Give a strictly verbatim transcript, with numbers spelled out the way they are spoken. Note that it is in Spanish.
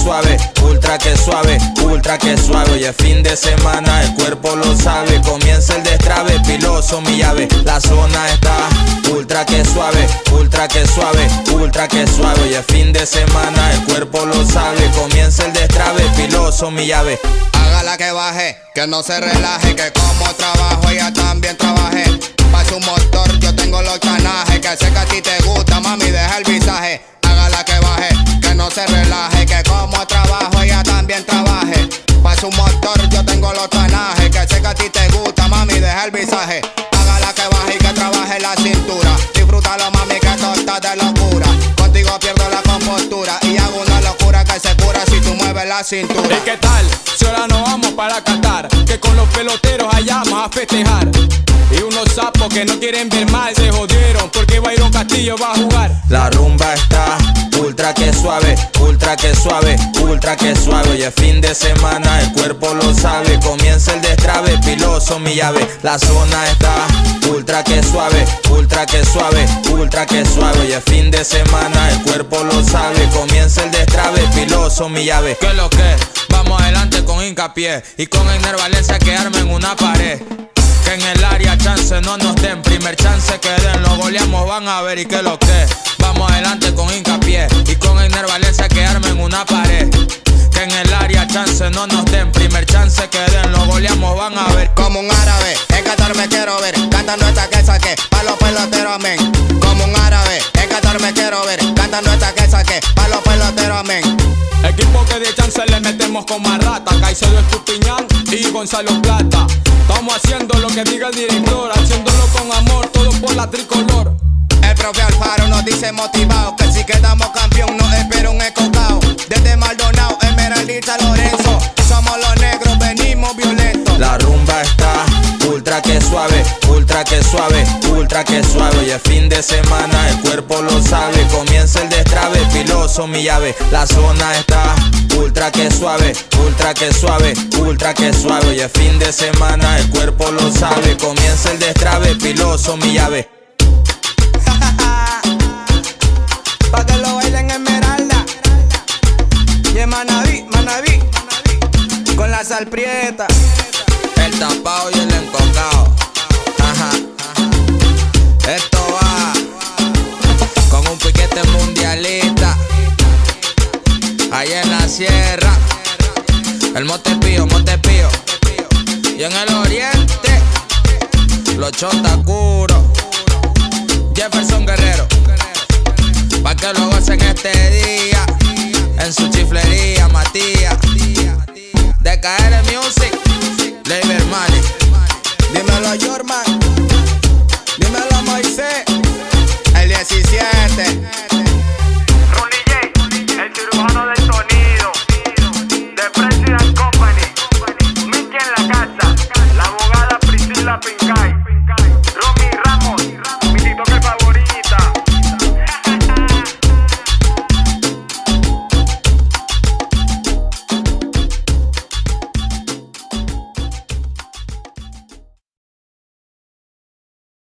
suave, ultra que suave, ultra que suave. Hoy es fin de semana, el cuerpo lo sabe. Comienza el destrabe, piloso mi llave. La zona está ultra que suave, ultra que suave, ultra que suave. Hoy es fin de semana, el cuerpo lo sabe. Comienza el destrabe, piloso mi llave. Hágala que baje, que no se relaje, que como trabajo ella también trabaje. Pa' su motor yo tengo los canajes, que sé que a ti te gusta, mami, deja el visaje. Hágala que baje, que no se relaje, que como trabajo ella también trabaje. Pa' su motor yo tengo los canajes, que sé que a ti te gusta, mami, deja el visaje. Hágala que baje y que trabaje la cintura. Disfrútalo, mami, que esto está de locura. Contigo pierdo la compostura y hago una locura que se cura si tú mueves la cintura. ¿Y qué tal? Si ahora nos vamos para Qatar, que con los peloteros allá vamos a festejar. Y unos sapos que no quieren ver mal se jodieron porque Byron Castillo va a jugar. La rumba está ultra que suave, ultra que suave, ultra que suave. Hoy es fin de semana, el cuerpo lo sabe. Comienza el destrabe, piloso mi llave. La zona está ultra que suave, ultra que suave, ultra que suave. Hoy es fin de semana, el cuerpo lo sabe. Comienza el destrabe, piloso mi llave. ¿Qué es lo que? Vamos adelante con hincapié y con Einer Valencia que armen una pared. Que en el área chance no nos den, primer chance que den, lo goleamos, van a ver y qué lo que. Vamos adelante con hincapié y con Einer Valencia que armen una pared. Que en el área chance no nos den, primer chance que den, lo goleamos, van a ver. Como un árabe, en Qatar me quiero ver, cantando esta que saqué, pa' los peloteros amén. Como un árabe, en Qatar me quiero ver, cantando esta que saqué, pa' los peloteros amén. Equipo que de chance le metemos como a rata, Caicedo Estupiñán y Gonzalo Plata. Estamos haciendo lo que diga el director, haciéndolo con amor, todo por la tricolor. El profe Alfaro nos dice motivado que si quedamos campeón nos espera un escocao. Desde Maldonado, Esmeraldita, Lorenzo, somos los negros, venimos violentos. La rumba está ultra que suave, ultra que suave, ultra que suave. Hoy es fin de semana, el cuerpo lo sabe. Comienza el destrabe, piloso mi llave. La zona está ultra que suave, ultra que suave, ultra que suave. Hoy es fin de semana, el cuerpo lo sabe. Comienza el destrabe, piloso mi llave. Pa' que lo bailen Esmeralda y en Manaví, Manaví, con la sal prieta, El tapado y el encocado. Ajá. Esto va con un piquete mundialista. Allá en la sierra, el Montepío, Montepío. Y en el oriente, los Chotacuros, Jefferson Guerrero. Pa' que lo gocen este día, en su chiflería, Matías, de K R Music.